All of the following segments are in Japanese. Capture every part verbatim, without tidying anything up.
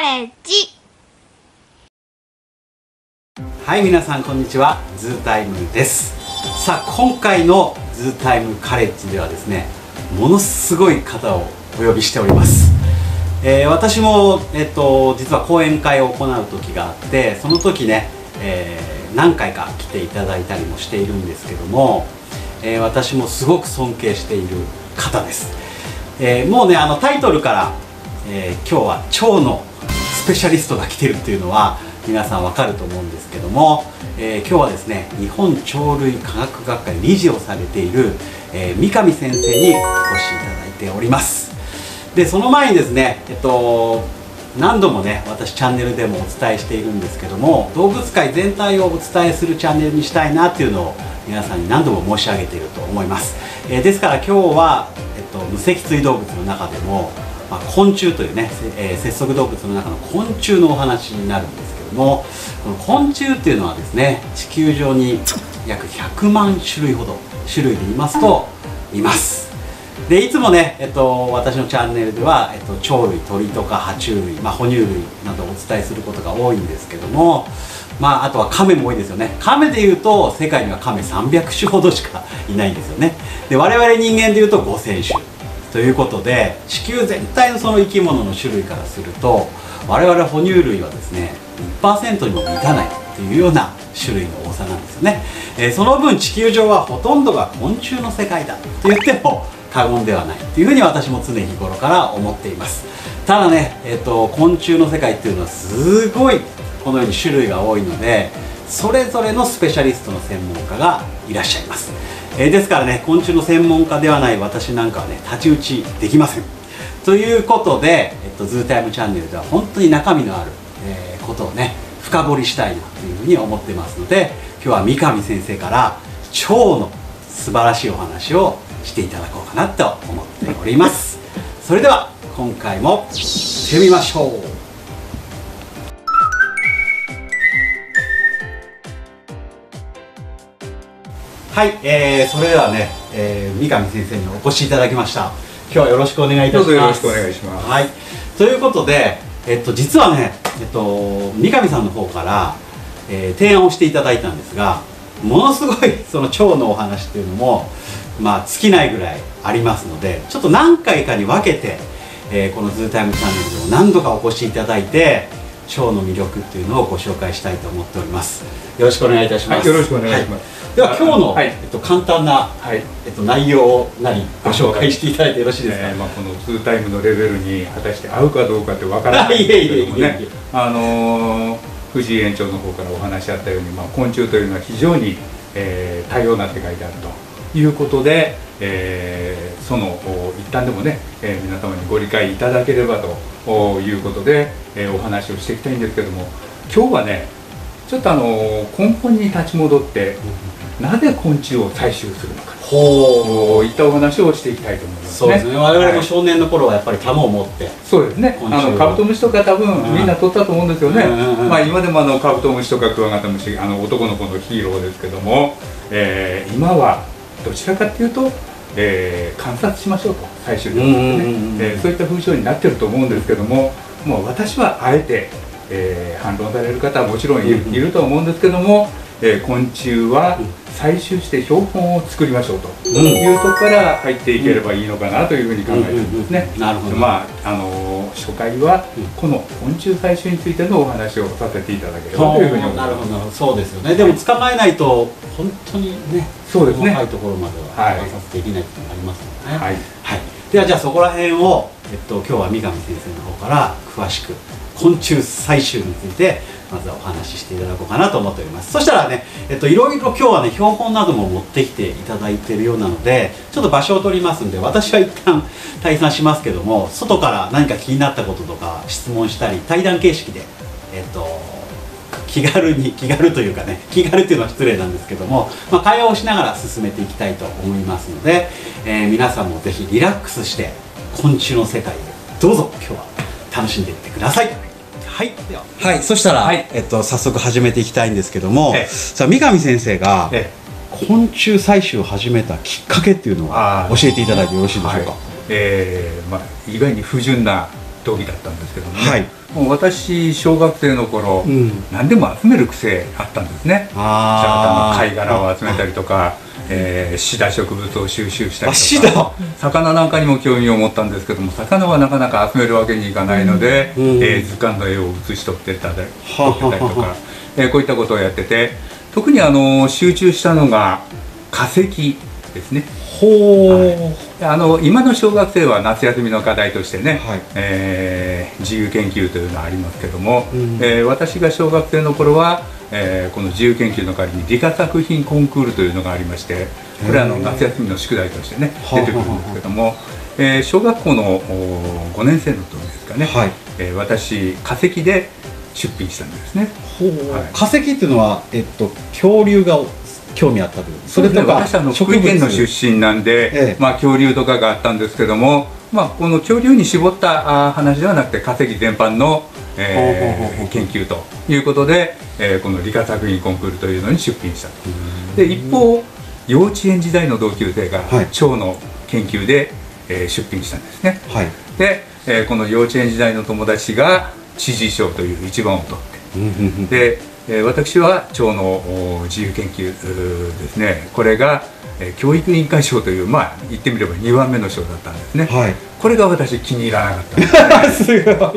レッジ。 はい、皆さんこんにちは。ズータイムです。さあ、今回のズータイムカレッジではですね、ものすごい方をお呼びしております。えー、私も、えっと、実は講演会を行う時があって、その時ね、えー、何回か来ていただいたりもしているんですけども、えー、私もすごく尊敬している方です。えー、もうね、あのタイトルから、えー、今日は腸のスペシャリストが来てるっていうのは皆さんわかると思うんですけども、えー、今日はですね、日本鳥類科学学会理事をされている、えー、三上先生にお越しいただいております。で、その前にですね、えっと何度もね、私チャンネルでもお伝えしているんですけども、動物界全体をお伝えするチャンネルにしたいなっていうのを皆さんに何度も申し上げていると思います。えー、ですから今日は、えっと、無脊椎動物の中でも、まあ、昆虫というね、えー、節足動物の中の昆虫のお話になるんですけども、この昆虫っていうのはですね、地球上に約ひゃくまんしゅるいほど、種類で言いますといます。で、いつもね、えっと、私のチャンネルでは、えっと、鳥類、鳥とか爬虫類、まあ、哺乳類などをお伝えすることが多いんですけども、まあ、あとはカメも多いですよね。カメでいうと世界にはカメさんびゃくしゅほどしかいないんですよね。で、我々人間でいうとごせんしゅということで、地球全体のその生き物の種類からすると、我々哺乳類はですね いちパーセント にも満たないというような種類の多さなんですよね。えー、その分地球上はほとんどが昆虫の世界だと言っても過言ではないというふうに私も常日頃から思っています。ただね、えーと、昆虫の世界っていうのはすごいこのように種類が多いので、それぞれのスペシャリストの専門家がいらっしゃいます。えー、ですからね、昆虫の専門家ではない私なんかはね、太刀打ちできません。ということで、えっと、ズータイムチャンネルでは本当に中身のある、えー、ことをね、深掘りしたいなというふうに思ってますので、今日は三上先生から腸の素晴らしいお話をしていただこうかなと思っております。それでは今回もしてみましょう。はい、えー、それではね、えー、三上先生にお越しいただきました。今日はよろしくお願いいたします。 どうぞよろしくお願いします。 はい、ということで、えっと、実はね、えっと、三上さんの方から、えー、提案をしていただいたんですが、ものすごいその腸のお話っていうのも、まあ、尽きないぐらいありますので、ちょっと何回かに分けて、えー、このズータイムチャンネルでも何度かお越しいただいて、腸の魅力っていうのをご紹介したいと思っております。よろしくお願いいたします。 はい、よろしくお願いします。 はい、では今日の、はい、えっと、簡単な、はい、えっと、内容を何ご紹介していただいてよろしいですか。 えーまあ、このズータイムのレベルに果たして合うかどうかってわからないんですけどもね、あのー、藤井園長の方からお話あったように、まあ、昆虫というのは非常に、えー、多様な世界であるということで、えー、その一旦でもね、えー、皆様にご理解いただければということで、えー、お話をしていきたいんですけども、今日はね、ちょっとあの根本に立ち戻って、うん、なぜ昆虫を採集するのかといったお話をしていきたいと思いますね。 そうですね、我々も少年の頃はやっぱり玉を持って、はい、 そうですね、あのカブトムシとか多分みんな取ったと思うんですよね。まあ今でもあのカブトムシとかクワガタムシ、あの男の子のヒーローですけども、えー、今はどちらかというと、えー、観察しましょうと、採集というそういった風潮になってると思うんですけども、もう私はあえて、えー、反論される方はもちろんいる、うんうん、いると思うんですけども、えー、昆虫は採集して標本を作りましょうというところから入っていければいいのかなというふうに考えているんですね。なるほど。まあ、あのー、初回はこの昆虫採集についてのお話をさせていただければというふうに思います。なるほど、そうですよね。でも捕まえないと本当にね、そうですね、細かいところまでは観察できないというのがありますのでね。はい、はい、ではじゃあそこら辺を、えっと、今日は三上先生の方から詳しく昆虫採集についてまずはお話ししていただこうかなと思っております。そしたらね、えっと、いろいろ今日はね、標本なども持ってきていただいているようなので、ちょっと場所を取りますんで、私は一旦退散しますけども、外から何か気になったこととか質問したり、対談形式で、えっと、気軽に、気軽というかね、気軽っていうのは失礼なんですけども、まあ、会話をしながら進めていきたいと思いますので、えー、皆さんもぜひリラックスして昆虫の世界でどうぞ今日は楽しんでいってください。はい、では、はい、そしたら、はい、えっと、早速始めていきたいんですけども、ええ、さあ三上先生が、ええ、昆虫採集を始めたきっかけっていうのを教えていただいてよろしいでしょうか。はい、 えーまあ、意外に不純な道着だったんですけどもね、 はい、 もう私小学生の頃、うん、何でも集める癖あったんですね。ああ、貝殻を集めたりとか、えー、シダ植物を収集したりとか、魚なんかにも興味を持ったんですけども、魚はなかなか集めるわけにいかないので、うん、えー、図鑑の絵を写し取ってたり撮ってたりとか、えー、こういったことをやってて、特にあの集中したのが化石ですね。ほう、はい、あの今の小学生は夏休みの課題としてね、はい、えー、自由研究というのはありますけども、うん、えー、私が小学生の頃は、えー、この自由研究の代わりに理科作品コンクールというのがありまして、これはあの夏休みの宿題としてね出てくるんですけども、えー、小学校のごねん生の時ですかね、はい、えー、私化石で出品したんですね。 ほう、はい、化石っていうのは、えっと、恐竜が興味あったという、 それとか、私は福井県の出身なんで、ええ、まあ、恐竜とかがあったんですけども、まあ、この恐竜に絞った話ではなくて化石全般の、えー、研究ということで、えー、この理科作品コンクールというのに出品したと。で一方幼稚園時代の同級生が蝶の研究で、えー、出品したんですね。はい、で、えー、この幼稚園時代の友達が知事賞という一番を取って、でえー、私は蝶の自由研究ですね、これが、えー、教育委員会賞という、まあ言ってみればにばんめの賞だったんですね。はい、これが私気に入らなかったんですね。すごい、はい、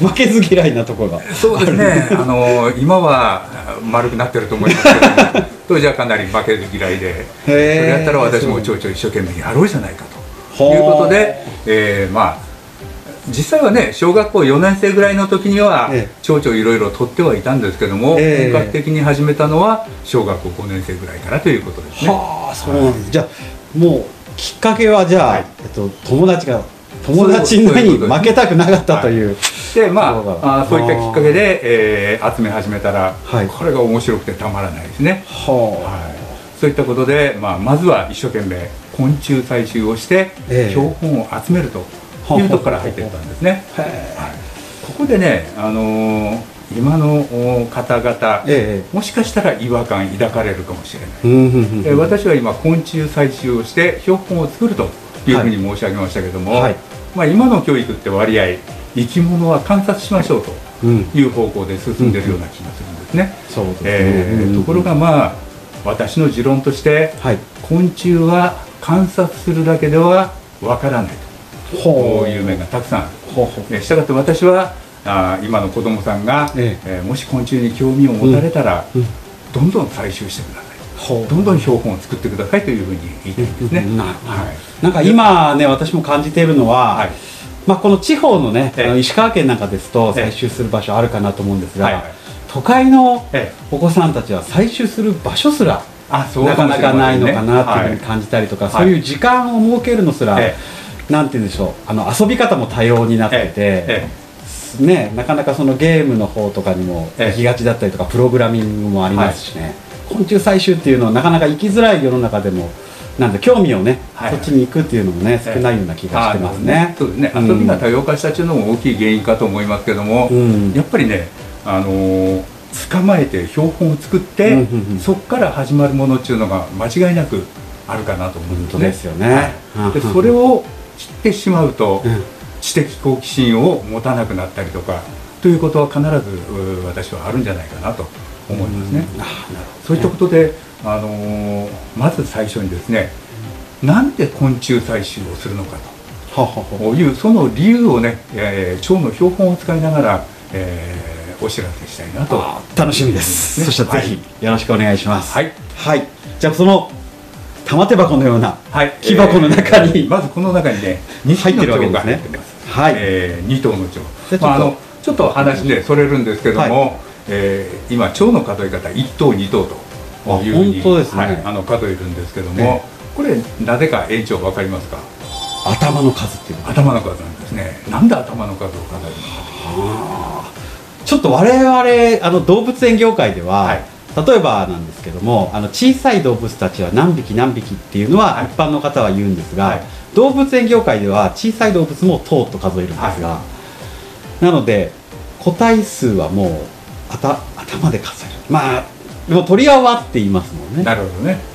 負けず嫌いなところが。 そうですね、あの今は丸くなってると思いますけど当時はかなり負けず嫌いで、それやったら私も蝶々一生懸命やろうじゃないかということで、えー、まあ実際はね、小学校よねん生ぐらいの時には蝶々いろいろ取ってはいたんですけども、えー、本格的に始めたのは小学校ごねん生ぐらいからということですね。 はあ、そうなんです。じゃあもうきっかけはじゃあ、はい、えっと、友達が友達に負けたくなかったという。 でまああそういったきっかけで、えー、集め始めたら、はい、これが面白くてたまらないですね。はあ、はい、そういったことで、まあ、まずは一生懸命昆虫採集をして、えー、標本を集めるというところから入っていったんですね。はい、ここでね、あのー、今の方々、ええ、もしかしたら違和感抱かれるかもしれない。え私は今昆虫採集をして標本を作るというふうに申し上げましたけども、はい、まあ、今の教育って割合生き物は観察しましょうという方向で進んでいるような気がするんですね。ところがまあ私の持論として、はい、昆虫は観察するだけではわからないという面がたくさんある。したがって私はあ今の子どもさんが、えええー、もし昆虫に興味を持たれたら、うんうん、どんどん採集してください、どんどん標本を作ってくださいというふうに言いたいんですね。 なんか今ね、私も感じているのは、はい、まあこの地方のね、ええ、石川県なんかですと採集する場所あるかなと思うんですが、はいはい、都会のお子さんたちは採集する場所すらなかなかないのかなというふうに感じたりとか、はい、そういう時間を設けるのすら、ええ、なんて言うんでしょう、あの遊び方も多様になってて、ええね、なかなかそのゲームの方とかにも行きがちだったりとか、プログラミングもありますしね、はい、昆虫採集っていうのはなかなか行きづらい世の中でも、なんで興味をね、はい、そっちに行くっていうのもね、少ないような気がしてますね。 そうですね、遊びが多様化したっていうのも大きい原因かと思いますけども、うん、やっぱりね、あのー、捕まえて標本を作って、うんうんうん、そこから始まるものっていうのが間違いなくあるかなと思うんですね。 本当ですよね。 はい、でそれを切ってしまうと、うん、知的好奇心を持たなくなったりとかということは必ず私はあるんじゃないかなと思いますね。そういったことで、あのー、まず最初にですね、なんで昆虫採集をするのかというその理由をね、えー、蝶の標本を使いながら、えー、お知らせしたいなと。 楽しみです、ね、そしたらぜひよろしくお願いします。はい、はい、じゃあその玉手箱のような木箱の中に、えー、 まずこの中にねにひきの蝶が入ってます。はい、えー、に頭の蝶、まあ、あのちょっと話でそれるんですけども、はい、えー、今蝶の数え方いち頭に頭というふうに、はい、あの数えるんですけども、えー、これなぜか園長分かりますか？ 頭の数っていう頭の数なんですね。なんで頭の数を数えるのか。 ちょっと我々あの動物園業界では、はい、例えばなんですけども、あの小さい動物たちは何匹何匹っていうのは一般の方は言うんですが、はい、動物園業界では小さい動物も頭と数えるんですが、はい、なので個体数はもう頭で数える。まあでも鳥は輪って言いますもんね。 なるほどね。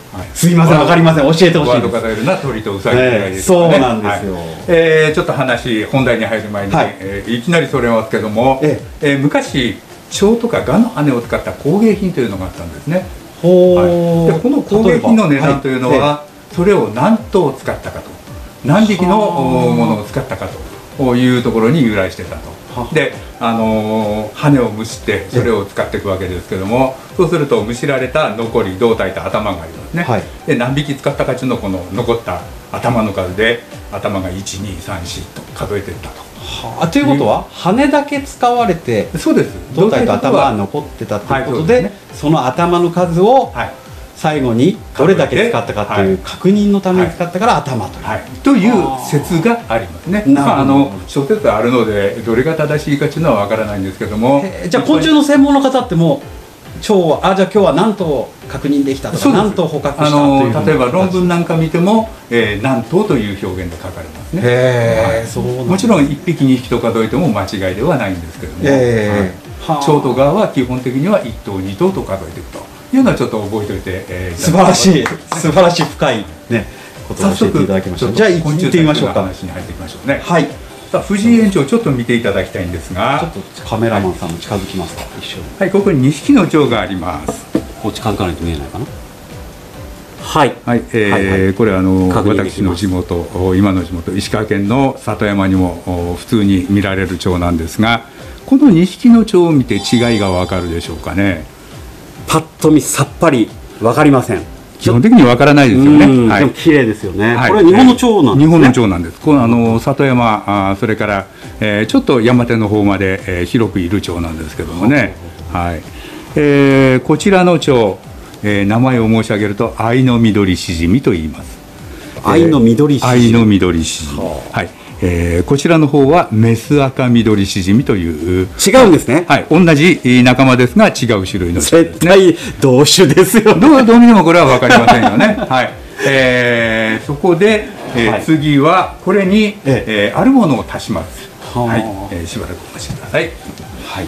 すいません、わかりません、教えてほしいワードが出るな鳥とウサギがいるとかね、 そうなんですよ。 えーちょっと話本題に入る前に、 はいえーいきなりそれますけども、 ええー昔蝶とか蛾の羽を使った工芸品というのがあったんですね。 ほはい、 ーでこの工芸品の値段というのは、 はそれを何頭使ったかと、何匹のはあものを使ったかというところに由来してたと。 はあで、あのー羽をむしってそれを使っていくわけですけども、そうするとむしられた残り胴体と頭がありますね、 はいで何匹使ったかというのをこの残った頭の数で頭がいちにさんしと数えていったと。 はあ、ということは羽だけ使われてそうです。 胴体と頭がは残ってたということはいで、 そうですねその頭の数をはい最後にどれだけ使ったかという確認のために使ったから頭という、 はい、という説がありますね。 なるほどまあ、あの諸説あるのでどれが正しいかというのはわからないんですけども、 えーじゃあ昆虫の専門の方ってもう蝶はあじゃあ今日は何頭確認できたとそうですか何頭捕獲したあというの例えば論文なんか見ても、えー、何頭という表現で書かれますね。 へえ、そうなんだ。 もちろんいっぴきにひきと数えても間違いではないんですけども、 えーはい、蝶と蛾は基本的にはいっ頭に頭と数えていくというのはちょっと覚えておいて、えー素晴らしい素晴らしい深いねことを教えていただきました。じゃあ行ってみましょうか。 話に入っていきましょうね。 はい。 さあ藤井園長ちょっと見ていただきたいんですが、 ちょっとカメラマンさんも近づきますか、一緒に。 はい、ここににひきの蝶があります。 こっち近づかないと見えないかな。はい。 はい、えーはいはいこれはあの確認できます私の地元、今の地元石川県の里山にもお普通に見られる蝶なんですが、このにひきの蝶を見て違いがわかるでしょうかね。 パッと見さっぱりわかりません。 基本的にわからないですよね。 うんはいでも綺麗ですよね。 はいこれは日本の蝶なんですね。 日本の蝶なんです。このあの里山、あそれから、えーちょっと山手の方まで、えー広くいる蝶なんですけどもね。はい。えーこちらの蝶、えー名前を申し上げると愛の緑しじみと言います。 愛の緑しじみ愛の緑しじみ。 ははい。えーこちらの方はメス赤緑しじみという。 違うんですね。 はい。同じえー仲間ですが違う種類の蝶ですね。 絶対同種ですよね。 どうどう見てもこれは分かりませんよね。はい。えーそこで、えーはい次はこれに、 ええーあるものを足します。 はあはい。えーしばらくお待ちください。 はい。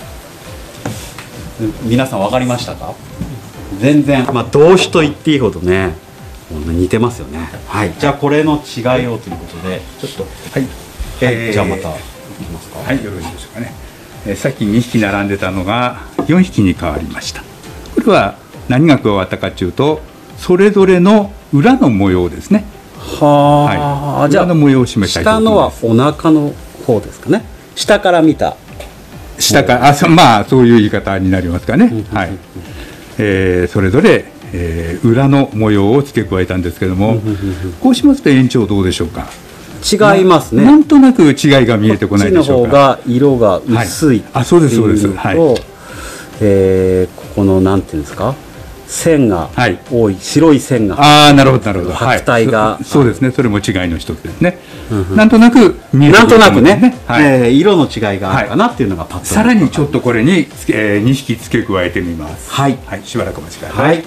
皆さんわかりましたか？全然、まあ同種と言っていいほどね、似てますよね。はい。じゃあこれの違いをということで、ちょっとはい。 はいえーじゃあまたいきますか。 はい、よろしいでしょうかね。えーさっきにひき並んでたのがよんひきに変わりました。これは何が加わったかというと、それぞれの裏の模様ですね。 はあ、 はい。 じゃあ裏の模様を示したいと下思います。 のはお腹の方ですかね。下から見た。 下からあそまあそういう言い方になりますかね。はい。えーそれぞれ、えー裏の模様を付け加えたんですけども、こうしますと延長どうでしょうか。 違いますね。 なんとなく違いが見えてこないでしょうか。 こっちの方が色が薄いっていうのと、 はいあそうですそうですはいえーここのなんていうんですか、線がはい多い、白い線がああなるほどなるほど。 白体がはい、そそうですね。それも違いの一つですね。なんとなく見えてなんとなくね、 はい。 えー色の違いがあるかなっていうのがパッと、 さらにちょっとこれに、えー、にひき付け加えてみます。 はいはい。しばらくお待ちください。 はい。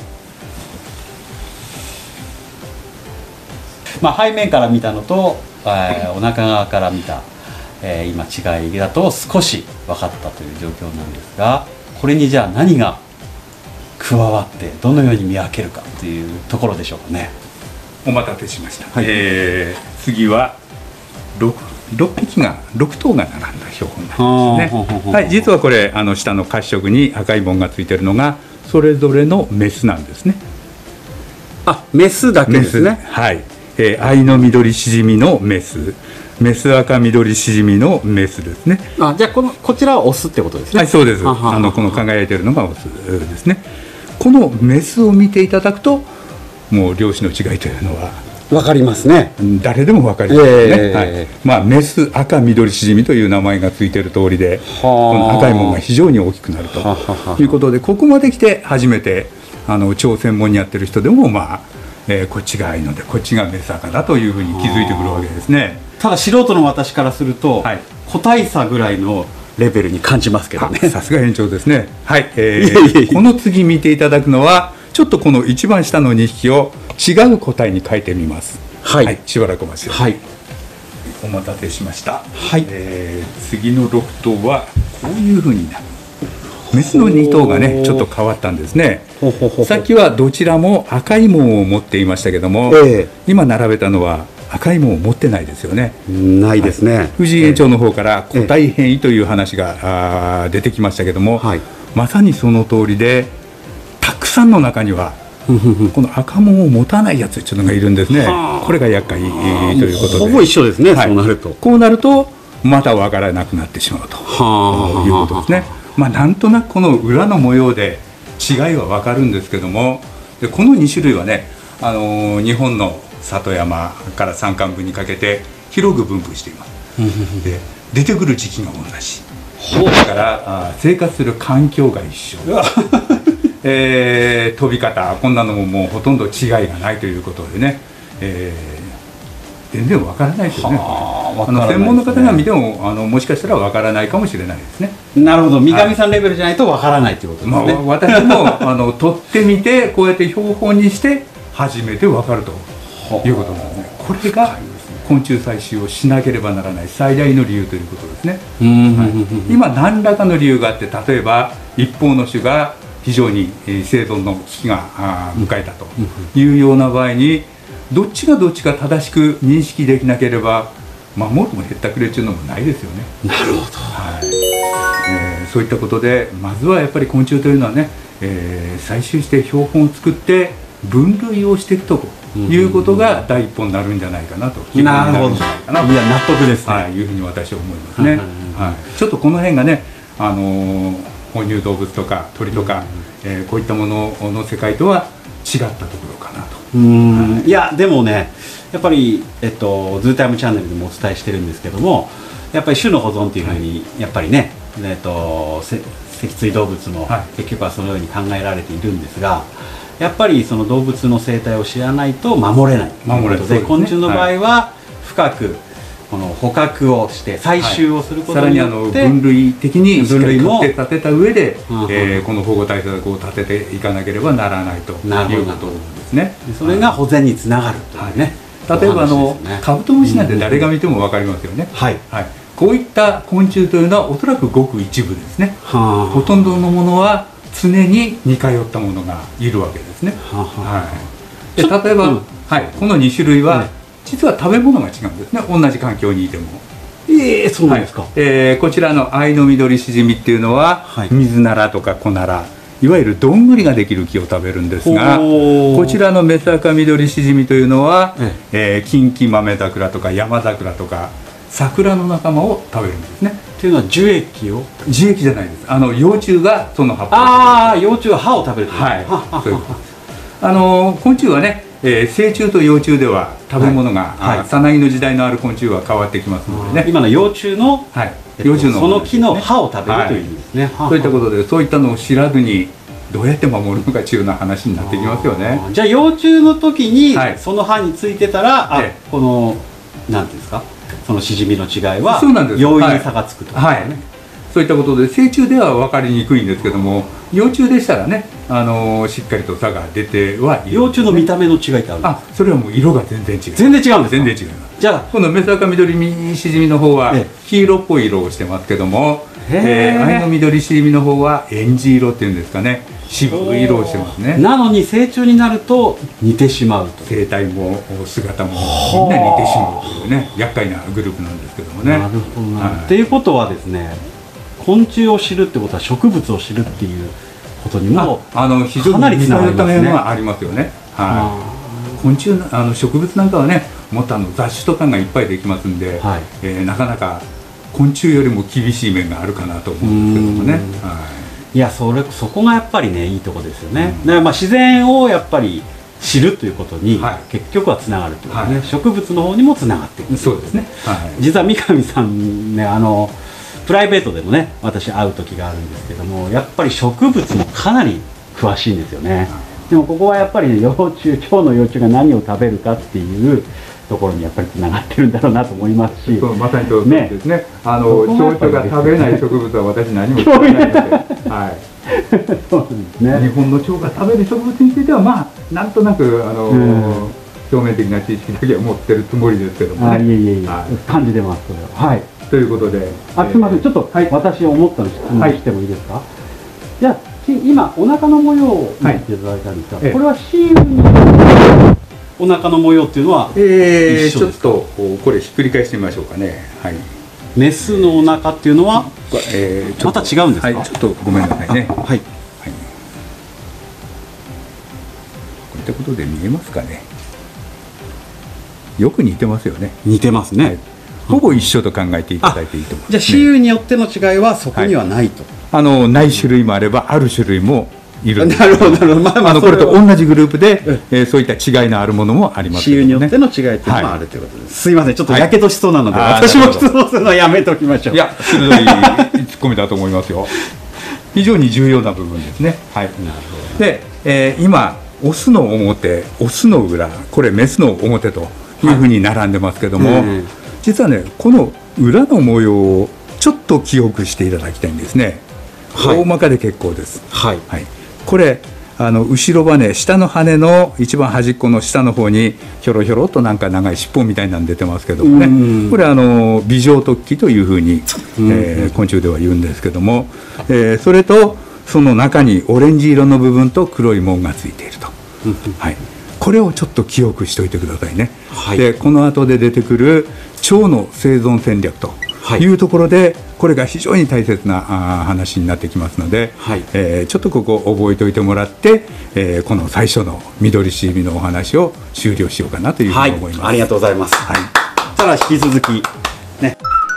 まあ背面から見たのと、えーお腹側から見た、えー今違いだと少し分かったという状況なんですが、これにじゃあ何が加わってどのように見分けるかというところでしょうかね。 お待たせしました。 はいえー次は六六匹が六頭が並んだ標本になりますはあはあはね。 あはい。実はこれあの下の褐色に赤い紋がついているのがそれぞれのメスなんですね。 あ、メスだけですね。 はい。えー、愛の緑しじみのメス、メス赤緑しじみのメスですね。 あ、じゃあこのこちらはオスってことですね。 はい、そうです。 はははあのこの輝いているのがオスですね。このメスを見ていただくと、もう両種の違いというのはわかりますね。 誰でも分かりますね。 えーはい。まあメス赤緑しじみという名前がついている通りで、この赤いものが非常に大きくなるとはははいうことで、ここまで来て初めてあの超専門にやってる人でもまあ、えーこっちが愛のでこっちがメス赤だというふうに気づいてくるわけですね。 ただ素人の私からすると、 はい個体差ぐらいのレベルに感じますけどね。 あさすが園長ですね。はい、えいえいえいえー、この次見ていただくのはちょっとこの一番下のにひきを違う個体に変えてみます。 はいしばらくお待ちください。 はい。 お待たせしました。 はいえー次のろく頭はこういうふうになる。 メスのに頭がねちょっと変わったんですね。さっきはどちらも赤い紋を持っていましたけども、えー、今並べたのは赤い紋を持ってないですよね。 ないですね、はい、 藤井園長の方から個体変異という話が、えー、出てきましたけども、はい、まさにその通りで、たくさんの中にはこの赤紋を持たないやつっていうのがいるんですね。これが厄介ということで、 ほぼ一緒ですね、はい、そうなるとこうなるとまた分からなくなってしまうということですね。まあ、なんとなくこの裏の模様で違いは分かるんですけども、でこのに種類はね、あのー、日本の里山から山間部にかけて広く分布しています。で出てくる時期が同じだからあ生活する環境が一緒えー、飛び方こんなのももうほとんど違いがないということでね、えー、全然分からないですよね。あの専門の方が見てもあのもしかしたら分からないかもしれないですね。 なるほど、三上さんレベルじゃないと分からないということですね。 まあ、私もあの取ってみてこうやって標本にして初めて分かるということなんですね。これが昆虫採集をしなければならない最大の理由ということですね。はい、今何らかの理由があって、例えば一方の種が非常に生存の危機が迎えたというような場合に、どっちがどっちか正しく認識できなければ守るもへったくれっていうのもないですよね。 なるほど、 はいえー、そういったことでまずはやっぱり昆虫というのはね、えー、採集して標本を作って分類をしていくということが第一歩になるんじゃないかなと、 基本になるんじゃないかなと、いや納得ですね、 はい、いうふうに私は思いますね。はい、ちょっとこの辺がね、あのー、哺乳動物とか鳥とか、えー、こういったものの世界とは違ったところかなと。 うん、はい、いやでもねやっぱり、えっと、ズータイムチャンネルでもお伝えしてるんですけども、やっぱり種の保存っていうふうにやっぱりね、えっと、脊椎動物も結局はそのように考えられているんですが、やっぱりその動物の生態を知らないと守れないということで、昆虫の場合は深くこの捕獲をして採集をすることによって、 はい、さらにあの分類的にしっかり取って立てた上で、えー、この保護対策を立てていかなければならないということですね。 それが保全につながるというね、 はい、例えばあの、ね、カブトムシなんて誰が見ても分かりますよね。はい、はい、こういった昆虫というのはおそらくごく一部ですね。はほとんどのものは常に似通ったものがいるわけですね。ははい、で例えば、うん、はい、このに種類は、ね、実は食べ物が違うんですね。同じ環境にいても。 ええー、そうなんですか。はい、 えー、こちらのアイノミドリシジミっていうのは、はい、水ならとかコナラ、いわゆるどんぐりができる木を食べるんですが、こちらのメスアカミドリシジミというのは、ええー、キンキマメザクラとかヤマザクラとか桜の仲間を食べるんですね。 というのは樹液を？ 樹液じゃないです。あの幼虫がその葉っぱを食べる。 ああ、幼虫は葉を食べる。 はい。そういうことです。あの昆虫はね、えー、成虫と幼虫では食べ物が、はいはい、さなぎの時代のある昆虫は変わってきますのでね。 今の幼虫の、 はい、 えっと、幼虫のその木の葉を食べるという意味ですね。はい、 そういったことでそういったのを知らずにどうやって守るのかというような話になってきますよね。 じゃあ幼虫の時に、はい、その葉についてたら、あ、このなんていうんですか、そのシジミの違いは容易に差がつくと、 はいはい、そういったことで成虫では分かりにくいんですけども、幼虫でしたらね、あのー、しっかりと差が出てはいる、ね、 幼虫の見た目の違いってあるんですか？ あ、それはもう色が全然違う。 全然違うんですか？ 全然違います。 じゃあこのメスアカミドリシジミの方は黄色っぽい色をしてますけども、えー、アイノミドリシジミの方はエンジ色っていうんですかね、渋い色をしてますね。 なのに成虫になると似てしまうと。 生態も姿もみんな似てしまうというね、厄介なグループなんですけどもね。 なるほどな。っていうことはですね、昆虫を知るってことは植物を知るっていうことにもあの非常に似通った面はありますよね。はい、昆虫あの植物なんかはね、もっとあの雑種とかがいっぱいできますんで、はい、えー、なかなか昆虫よりも厳しい面があるかなと思うんですけどもね。はい、 いや、それそこがやっぱりね、いいところですよね。だからまあ自然をやっぱり知るということに、はい、結局はつながるということね、はい、植物の方にもつながっていく。 そうですね。はい、 実は三上さんね、あのプライベートでもね、私会う時があるんですけども、やっぱり植物もかなり詳しいんですよね。でもここはやっぱり、ね、幼虫、今日の幼虫が何を食べるかっていうところにやっぱりつながってるんだろうなと思いますし、 そうまさにそうですね。あの蝶々が食べない植物は私何も知らないので、はい。そうですね。日本の蝶が食べる植物についてはまあなんとなくあの、うん、表面的な知識だけは持ってるつもりですけどもね。 あ、いえいえいえ、はい、感じてますそれは。はい。 ということで、 あ、すみません、ちょっと、はい、私思ったの質問してもいいですか？ じゃあ今お腹の模様を見ていただいたんですが、はい、これは雌雄にお腹の模様っていうのはえー、ちょっとこれひっくり返してみましょうかね。はい。 メスのお腹っていうのは、えー、また違うんですか？ はい、ちょっとごめんなさいね。はい。はい。こういったことで見えますかね。よく似てますよね。 似てますね。はい、 ほぼ一緒と考えていただいていいと思います、ね。 じゃあ雌雄によっての違いはそこにはないと。はい、 あのない種類もあればある種類もいるんです。 なるほどなるほど。まあまあこれと同じグループで、えー、そういった違いのあるものもありますけどね。雌雄によっての違いっていうのもあるということです。はい、すいませんちょっとやけどしそうなので、はい、私も質問するのはやめておきましょう。 いや鋭いツッコミだと思いますよ。非常に重要な部分ですね。はい。なるほど。で、えー、今オスの表、オスの裏、これメスの表というふうに並んでますけども、はい、実はねこの裏の模様をちょっと記憶していただきたいんですね。はい、大まかで結構です。はい。はい、これあの後ろ羽、下の羽の一番端っこの下の方にひょろひょろとなんか長い尻尾みたいなの出てますけどもね、これあの微状突起というふうに、えー、昆虫では言うんですけども、えー、それとその中にオレンジ色の部分と黒い紋がついていると、はい、これをちょっと記憶しておいてくださいね。はい、でこの後で出てくる腸の生存戦略というところで、これが非常に大切な話になってきますので、はい、えー、ちょっとここ覚えておいてもらって、えー、この最初の緑シーミのお話を終了しようかなというふうに思います。 はい、ありがとうございます。はい、ただ引き続きね。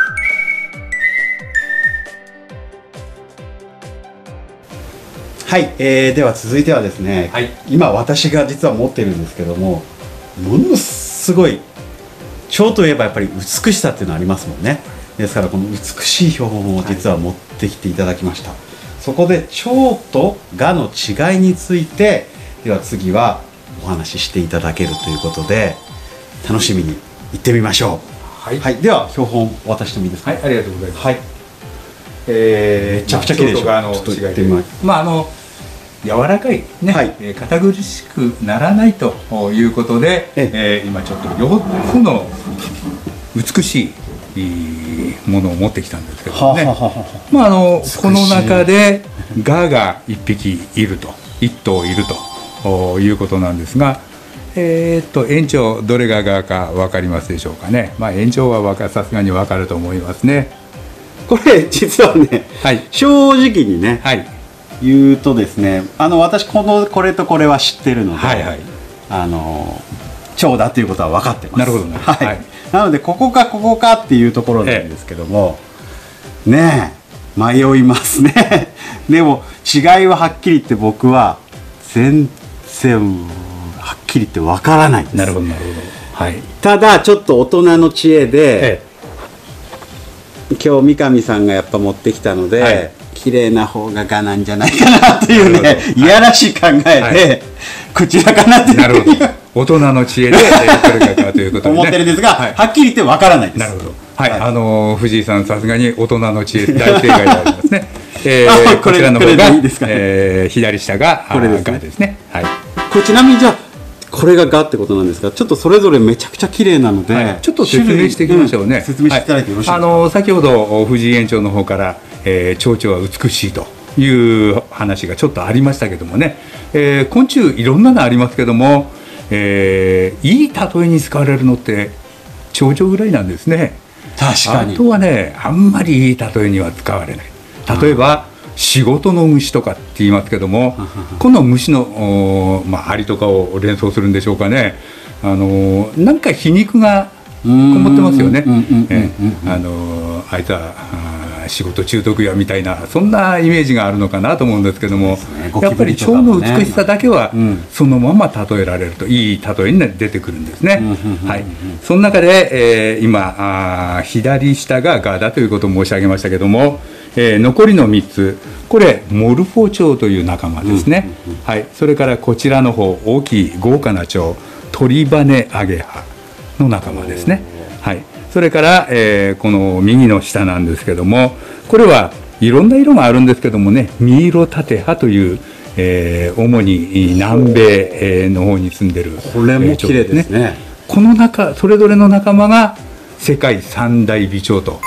はい、えー、では続いてはですね、はい、今私が実は持ってるんですけども、ものすごい腸といえばやっぱり美しさっていうのありますもんね。ですからこの美しい標本を実は持ってきていただきました。はい、そこで腸と蛾の違いについてでは次はお話ししていただけるということで楽しみに行ってみましょう。はい、はい、では標本お渡ししてもいいですか？ はい、ありがとうございます。はい、 えー、めちゃくちゃ綺麗でしょ。 まあ、ちょっと違いでまああの柔らかいね、はい、えー、堅苦しくならないということで、えー、今ちょっとよっつの美しいものを持ってきたんですけどね、まああのこの中で蛾がいっぴきいるといっ頭いるということなんですが、えー、っと園長どれが蛾か分かりますでしょうかね。まあ園長はさすがに分かると思いますね。 これ実はね、はい、正直にね、はい、言うとですね、あの私このこれとこれは知ってるので、はい、はい、あの腸だということは分かってます。なるほどね。はい。はい、なのでここかここかっていうところなんですけども、ええ、ねえ迷いますね。でも違いははっきり言って僕は全然はっきり言って分からないです。 なるほどなるほど。はい。 ただちょっと大人の知恵で、ええ、今日三上さんがやっぱ持ってきたので。はい、綺麗な方が蛾なんじゃないかなっていうね、いやらしい考えで、はい、こちらかなっていう。なるほど。 大人の知恵で、これかということで、ね、 思ってるんですが、はい、はっきり言ってわからないです。 なるほど。はい、はい、あのー、藤井さん、さすがに大人の知恵大正解でありますね。えー、こちらの方が、いいですかね、えー、左下がこれですね。ですね。はい。 これちなみにじゃあこれが蛾ってことなんですが、ちょっとそれぞれめちゃくちゃ綺麗なので、はい、 ちょっと説明していきましょうね。うん、 説明していただいてよろしいですか。はい、 あのー、先ほど藤井園長の方から、えー、蝶々は美しいという話がちょっとありましたけどもね、えー、昆虫いろんなのありますけども、えー、いい例えに使われるのって蝶々ぐらいなんですね。 確かに。 あとはね、あんまりいい例えには使われない。例えば仕事の虫とかって言いますけども、この虫の、まあ、アリとかを連想するんでしょうかね。あのなんか皮肉がこもってますよね。あのあいつは仕事中毒やみたいな、そんなイメージがあるのかなと思うんですけども、ね、やっぱり蝶の美しさだけはそのまま例えられると、いい例えに出てくるんですね。はい、その中で、えー、今あ左下が蛾だということを申し上げましたけども、えー、残りのみっつ、これモルフォ蝶という仲間ですね。はい、それからこちらの方、大きい豪華な蝶、トリバネアゲハの仲間ですね。はい、それから、えー、この右の下なんですけども、これはいろんな色があるんですけどもね、ミイロタテハという、えー、主に南米の方に住んでる、 これも綺麗ですね。 この中それぞれの仲間が世界三大美鳥と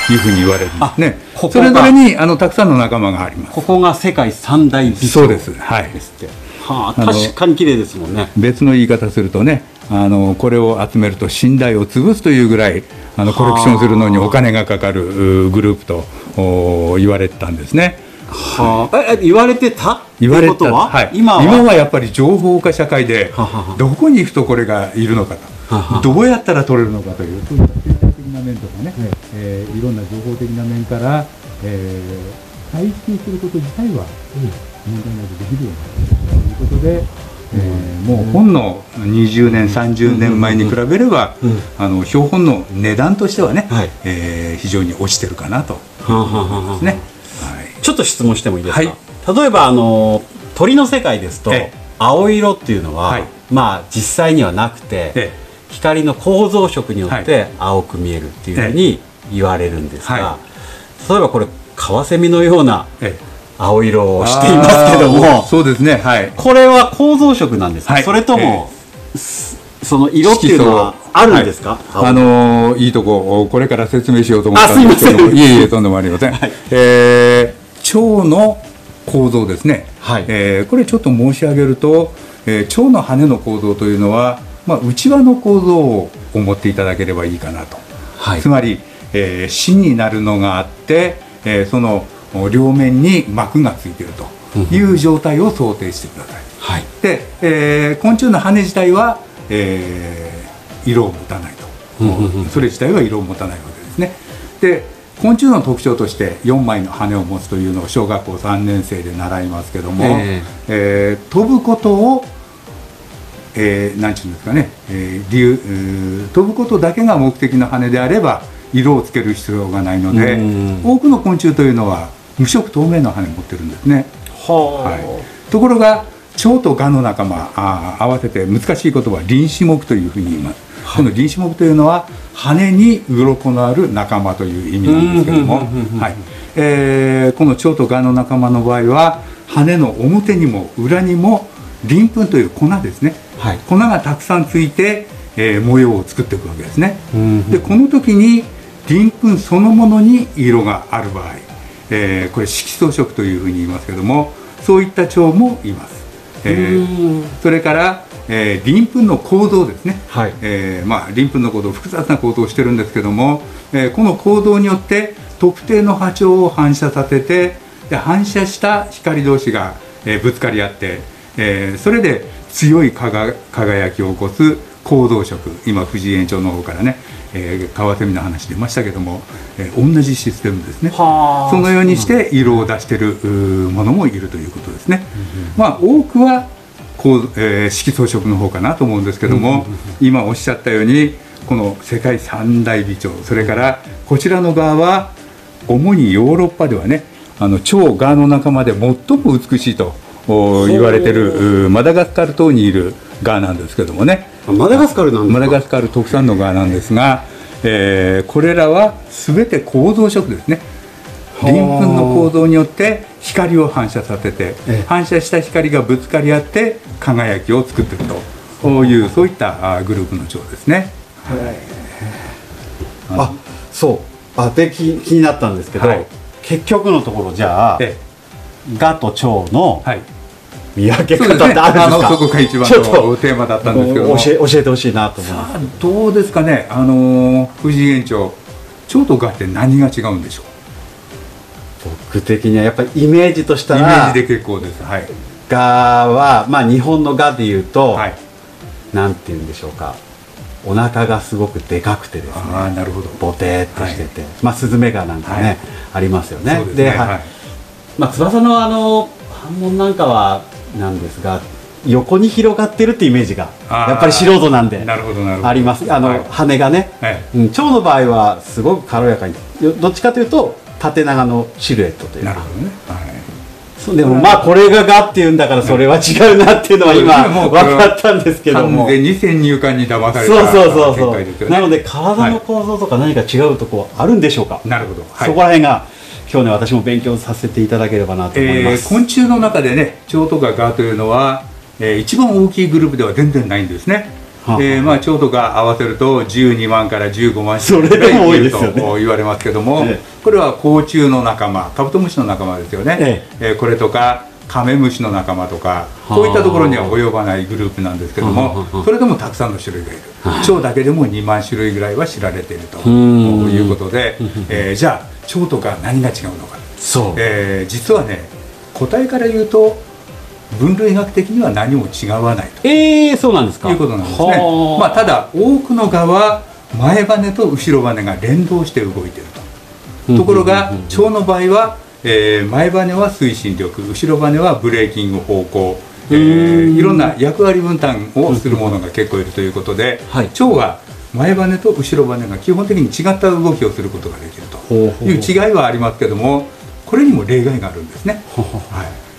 いうふうに言われるんですね。 ここそれぞれにあのたくさんの仲間があります。 ここが世界三大美鳥そうです。はい。 ですって。はあ、確かに綺麗ですもんね。 別の言い方するとね、あのこれを集めると信頼を潰すというぐらいあのコレクションするのにお金がかかるグループと言われてたんですね。 はあ、え言われてた言われてたは、 はい、 今は今はやっぱり情報化社会でどこに行くとこれがいるのかと、ははどうやったら取れるのかというそういった経済的な面とかね、はいえー、いろんな情報的な面から、えー、回収すること自体は、うん、問題なくできるようになるということで、えー、もう本のにじゅうねんさんじゅうねんまえに比べれば、うん、あの標本の値段としてはね、はいえー、非常に落ちてるかなと思いますね。 ちょっと質問してもいいですか。はい、例えばあの鳥の世界ですと青色っていうのは、はい、まあ実際にはなくて、ええ、光の構造色によって青く見えるっていうふうに言われるんですが、はい、例えばこれカワセミのような青色をしていますけども、 そうですね、はい、 これは構造色なんですか、はい、それとも、ええ、その色っていうのはあるんですか。 はい、あのー、いいとここれから説明しようと思ったんですけども、いえいえとんでもありません。はい、えー蝶の構造ですね、はいえー、これちょっと申し上げると、えー、蝶の羽の構造というのは、まあ、内輪の構造を思っていただければいいかなと、はい、つまり、えー、芯になるのがあって、えー、その両面に膜がついているという状態を想定してください、はいでえー、昆虫の羽自体は、えー、色を持たないと、それ自体は色を持たないわけですね。で昆虫の特徴としてよんまいの羽を持つというのを小学校さんねん生で習いますけども、えーえー、飛ぶことを、えー、なんていうんですかね、えー理由えー、飛ぶことだけが目的の羽であれば色をつける必要がないので、多くの昆虫というのは無色透明の羽を持ってるんですね。は、はい、ところが蝶と蛾の仲間あ合わせて難しい言葉輪子目というふうに言います。この輪子目というのは羽に鱗のある仲間という意味なんですけども、はいえー、この蝶と蛾の仲間の場合は羽の表にも裏にも鱗粉という粉ですね、はい、粉がたくさんついて、えー、模様を作っていくわけですね。でこの時に鱗粉そのものに色がある場合、えー、これ色素色というふうに言いますけども、そういった蝶もいます。えー、それからえー、鱗粉の構造ですね、はいえーまあ、鱗粉の構造複雑な構造をしてるんですけども、えー、この構造によって特定の波長を反射させてで反射した光同士が、えー、ぶつかり合って、えー、それで強い輝きを起こす構造色、今藤井園長の方からね、えー、カワセミの話出ましたけども、えー、同じシステムですね。そのようにして色を出しているものもいるということですね。うん、まあ多くはこう、えー、色素色の方かなと思うんですけども、今おっしゃったようにこの世界三大美鳥、それからこちらの側は主にヨーロッパではね、あの蝶蛾の仲間で最も美しいと言われてるマダガスカル島にいる蛾なんですけどもね。 マダガスカルなんですか。 マダガスカル特産の蛾なんですが、えー、これらは全て構造色ですね。鱗粉の構造によって光を反射させて、反射した光がぶつかり合って輝きを作っているというそういったグループの蝶ですね。 あ、そうあで気気になったんですけど、はい、結局のところじゃあ蛾と蝶の見分け方ってあるんですか。 あのそこが一番のテーマだったんですけども、 教え教えてほしいなと思います。 どうですかね、あの藤井園長、蝶と蛾って何が違うんでしょう。 僕的にはやっぱりイメージとしたらイメージで結構です。はい、 蛾はまあ日本の蛾でいうと、はい、なんて言うんでしょうか、お腹がすごくでかくてですね、 あ、なるほど、 ボテーっとしてて、はい、まあスズメ蛾なんかね、はい、ありますよね。 そうですね。で、はい、 まあ翼のあの斑紋なんかはなんですが、横に広がってるってイメージがやっぱり素人なんであります。あの、はい、羽がね、はい、うん、蝶の場合はすごく軽やかに、どっちかというと縦長のシルエットというか。なるほどね。はい、そうでもまあこれが蛾っていうんだからそれは違うなっていうのは今分かったんですけども。 完全に先入観に騙されたそうそうそうそう。ね、なので体の構造とか何か違うとこあるんでしょうか。 なるほど。 はい、そこら辺が今日ね私も勉強させていただければなと思います。 えー、昆虫の中でね、蝶とか蛾というのは、えー、一番大きいグループでは全然ないんですね。 えー、まあ蝶とか合わせるとじゅうにまんからじゅうごまん種類それでも多いいるですよねと言われますけども、 ええ、 これは甲虫の仲間、カブトムシの仲間ですよね、えええー、これとかカメムシの仲間とか、こういったところには及ばないグループなんですけども、それでもたくさんの種類がいる、蝶だけでもにまん種類ぐらいは知られているということで、えー、じゃあ蝶とか何が違うのか、そう、えー、実はね、答えから言うと分類学的には何も違わないと、 えー、そうなんですか、 いうことなんですね。まあ、ただ多くの蛾は前羽と後ろ羽が連動して動いていると。ところが蝶の場合は、えー、前羽は推進力、後ろ羽はブレーキング方向、えー、いろんな役割分担をするものが結構いるということで、はい、蝶は前羽と後ろ羽が基本的に違った動きをすることができるという違いはありますけども、これにも例外があるんですね。はい、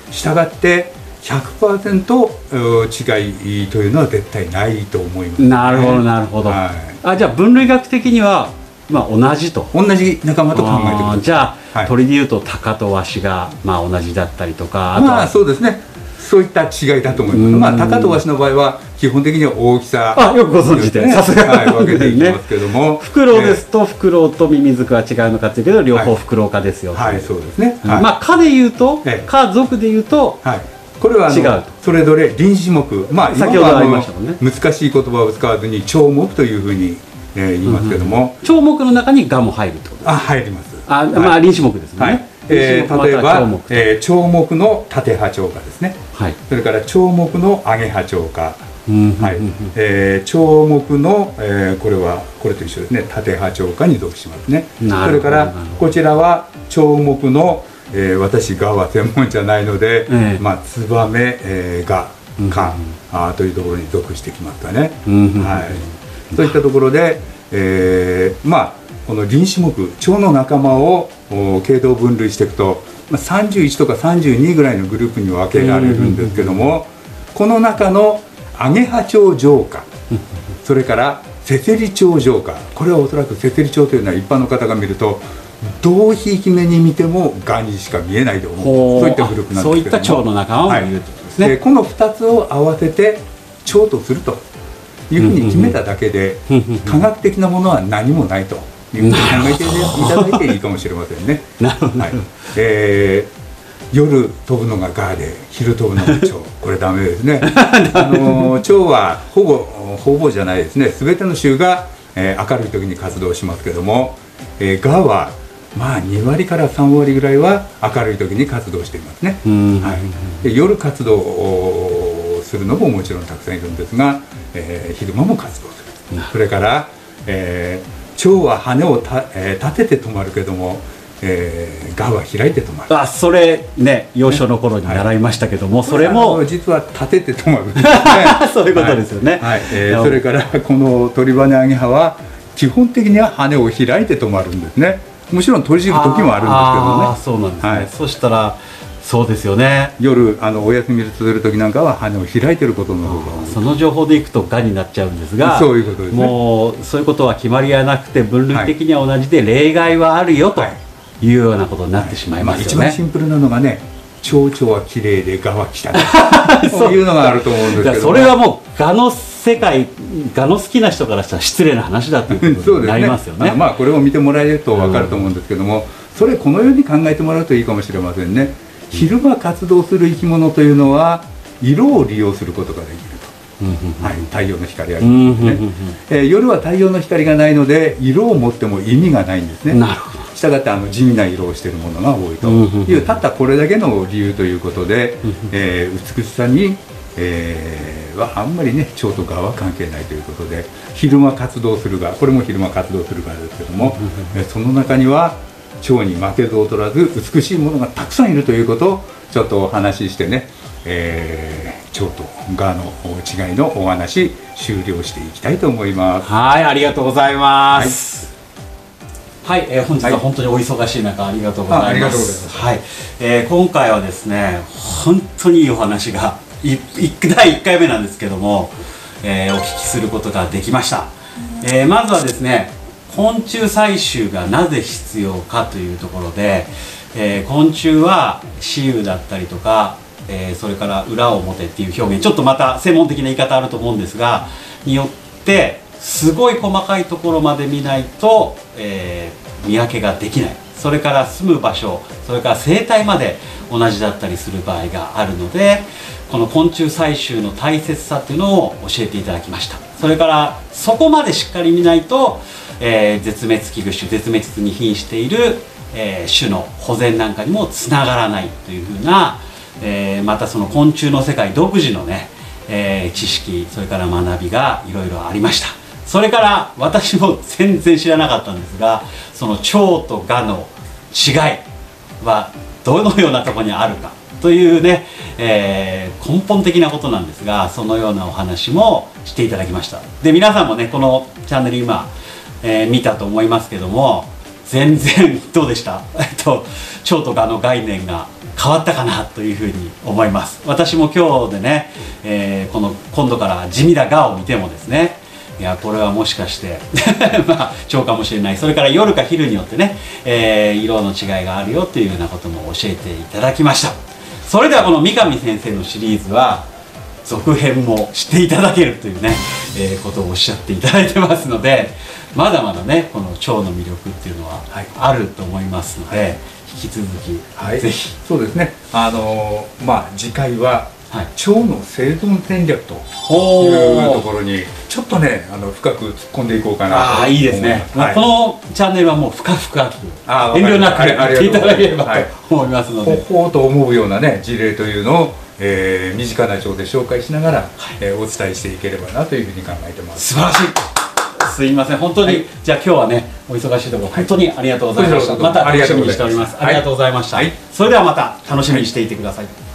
したがってひゃくパーセント 違いというのは絶対ないと思います、ね。なるほどなるほど。はい、あ、じゃあ分類学的にはまあ同じと。 同じ仲間と考えてください。 じゃあ、はい、鳥でいうと鷹とワシがまあ同じだったりとか、あとはまあそうですね。そういった違いだと思います。まあ鷹とワシの場合は基本的には大きさ、 あ、よくご存知で、さすが分けていきますけども、 フクロウですとフクロウとミミズクは違うのかっていうけど、両方フクロウ科ですよ。 はい、そうですね。 まあ科でいうと、科族でいうと。 これはあのそれぞれ臨死目、まあ、今はあの難しい言葉を使わずに鳥目というふうに、えー、言いますけども、 鳥目の中に蛾も入るってことですか。 あ、入ります。 あ、まあ臨死目ですね。はい、 えー、例えば、えー、鳥目の縦波長花ですね。はい、それから鳥目の上げ波長花、はい、えー、鳥目の、えー、これはこれと一緒ですね。縦波長花に属しますね。それからこちらは鳥目のえー、私蛾は専門じゃないので、えー、まあツバメ、えー、蛾、蚊、うん、というところに属してきますかね。はい、そういったところで、えー、まあこの臨死目、蝶の仲間を系統分類していくと、まあ、さんじゅういちとかさんじゅうにぐらいのグループに分けられるんですけども、この中のアゲハチョウジョウカ、それからセセリチョウジョウカ、これはおそらくセセリチョウというのは一般の方が見るとどうひいき目に見ても蛾にしか見えないと思う、そういったグループなんですけども、 そういった蝶の仲間を言うということですね。 はい、このふたつを合わせて蝶とするというふうに決めただけで、科学的なものは何もないというふうに考えていただいていいかもしれませんね。なるほど、はい、えー、夜飛ぶのが蛾で昼飛ぶのが蝶、これダメですね。あの蝶はほぼほぼじゃないですね、全ての種が、えー、明るい時に活動しますけども、えー、蛾はまあにわりからさんわりぐらいは明るい時に活動していますね。はい、で夜活動をするのももちろんたくさんいるんですが、えー、昼間も活動する。それから、えー、蝶は羽をた、えー、立てて止まるけども、えー、蛾は開いて止まる。 あ、それね、幼少の頃に習いましたけども、はい、それも実は立てて止まるんですね。 そういうことですよね。 はいはい、えー、それからこの鳥羽アゲハは基本的には羽を開いて止まるんですね。もちろん閉じる時もあるんですけどね。 ああ、そうなんですね。はい、そしたらそうですよね。 夜あのお休みする時なんかは羽を開いてることの方が多い。 その情報でいくと蛾になっちゃうんですが、 そういうことですね。 もうそういうことは決まりはなくて、分類的には同じで例外はあるよというようなことになってしまいますよね。 はい、まあ、一番シンプルなのがね、蝶々は綺麗で蛾は汚いそういうのがあると思うんですけど、 それはもう蛾の世界、蛾の好きな人からしたら失礼な話だということになりますよね。 まあこれを見てもらえると分かると思うんですけども、うん、それこのように考えてもらうといいかもしれませんね。昼間活動する生き物というのは色を利用することができると、はい、太陽の光ありますね。えー、夜は太陽の光がないので色を持っても意味がないんですね。 なるほど。 したがってあの地味な色をしているものが多いという、たったこれだけの理由ということで、えー、美しさに、えー、はあんまりね蝶と蛾は関係ないということで、昼間活動する蛾、これも昼間活動する蛾ですけども、えー、その中には蝶に負けず劣らず美しいものがたくさんいるということをちょっとお話ししてね、えー、蝶と蛾の違いのお話終了していきたいと思います。 はい、ありがとうございます。はい、はい、えー、本日は本当にお忙しい中、はい、ありがとうございます。はい、えー、今回はですね、本当にいいお話がいだいいっかいめなんですけども、えー、お聞きすることができました。えー、まずはですね、昆虫採集がなぜ必要かというところで、えー、昆虫は雌雄だったりとか、えー、それから裏表っていう表現、ちょっとまた専門的な言い方あると思うんですがによっってすごい細かいところまで見ないと、えー、見分けができない。それから住む場所、それから生態まで同じだったりする場合があるので、この昆虫採集の大切さっていうのを教えていただきました。それからそこまでしっかり見ないと、えー、絶滅危惧種、絶滅に瀕している、えー、種の保全なんかにもつながらないというふうな、えー、またその昆虫の世界独自のね、えー、知識、それから学びがいろいろありました。それから私も全然知らなかったんですが、その腸と蛾の違いはどのようなところにあるかというね、えー、根本的なことなんですが、そのようなお話もしていただきました。で、皆さんもねこのチャンネル今、えー、見たと思いますけども、全然どうでした？えっと腸と蛾の概念が変わったかなというふうに思います。私も今日でね、えー、この今度から地味な蛾を見てもですね、いやこれはもしかしてまあ腸かもしれない。それから夜か昼によってね、えー、色の違いがあるよっていうようなことも教えていただきました。それではこの三上先生のシリーズは続編もしていただけるというね、えー、ことをおっしゃっていただいてますので、まだまだねこの腸の魅力っていうのはあると思いますので、はい、引き続き、はい、ぜひ。 そうですね、あのー、まあ次回ははい、腸の生存戦略というところにちょっとねあの深く突っ込んでいこうかなと思います。 あ、いいですね、はい、このチャンネルはもう深く深く遠慮なく言っていただければと思いますので、 ほほうと思うようなね事例というのを、えー、身近な腸で紹介しながら、はい、えー、お伝えしていければなというふうに考えてます。 素晴らしい。すいません、本当に、はい、じゃあ今日はねお忙しいところ本当にありがとうございました。はい、また楽しみにしております。ありがとうございました。はい、それではまた楽しみにしていてください。